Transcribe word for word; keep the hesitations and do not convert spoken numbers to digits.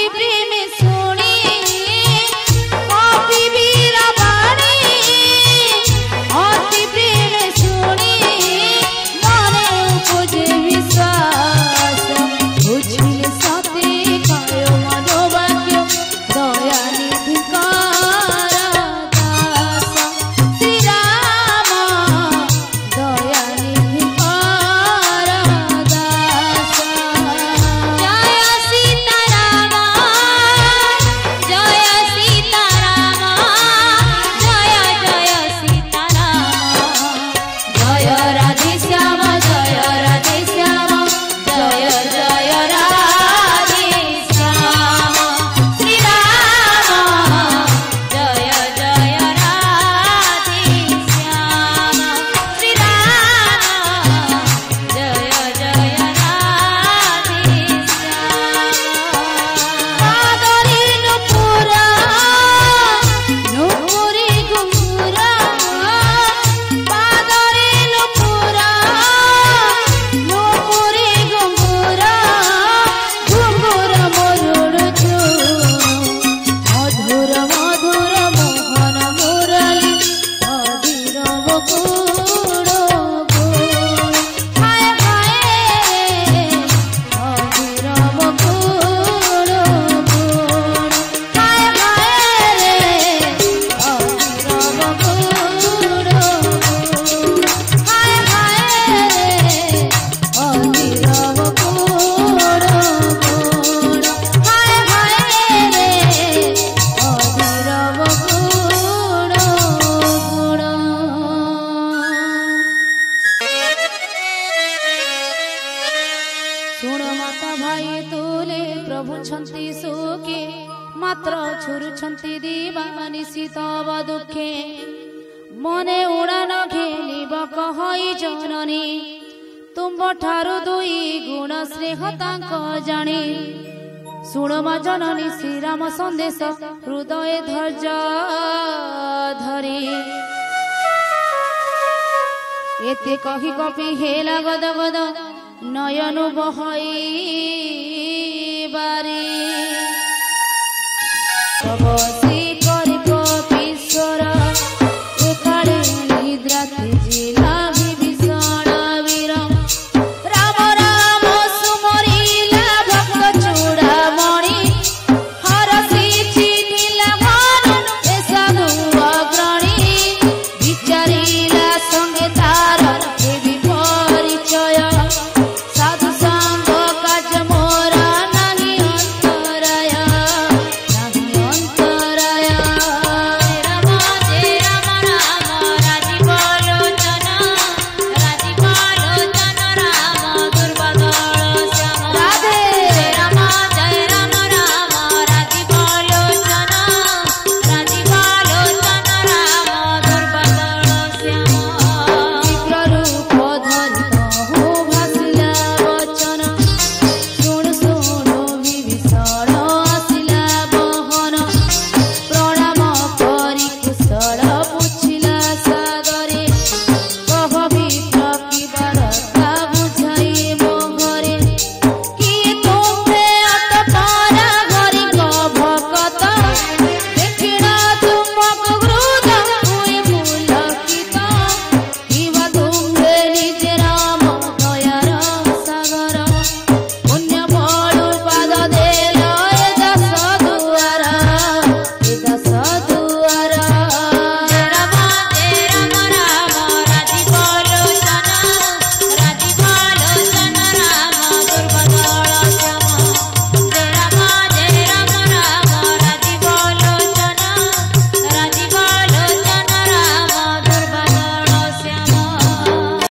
अति प्रेम सुनी कवि वीरा बाणी अति प्रेम सुनी मने उपजे विश्वास बुझिले सते कयो मनोवाक्य दया निधि कर दास श्री राम दया निधि कर दास जय सीताराम जय सीताराम जय जय सीताराम जय राधे श्याम जय राधे श्याम जय जय राधे श्याम श्री राम जय जय राधे श्याम श्री राम जय जय राधे श्याम पादरे नुपुरा नुपुरी घुंघुरा पादरे नुपुरा नुपुरी घुंघुरा घुंघुरा मोरुड़ुचु मधुर मधुर मोहन मुरली अधीर बकुड़ गुण हाय हाय अधीर बकुड़ गुण हाय हाय अधीर बकुड़ गुण हाय हाय अधीर बकुड़ गुण हाय हाय अधीर बकुड़ गुण। शुण माता भाई तुले प्रभु छंती सुखे मात्र छुरुछंती दीवानी तव दुखे मने उड़ान घेलिब कहई जननी तुम ठारू दुई गुण स्नेह तांक जानी शुण मा जननी श्रीराम संदेश हृदय धैर्य धरी एते कही कपि हेला गद गद नयनु बहई बारी।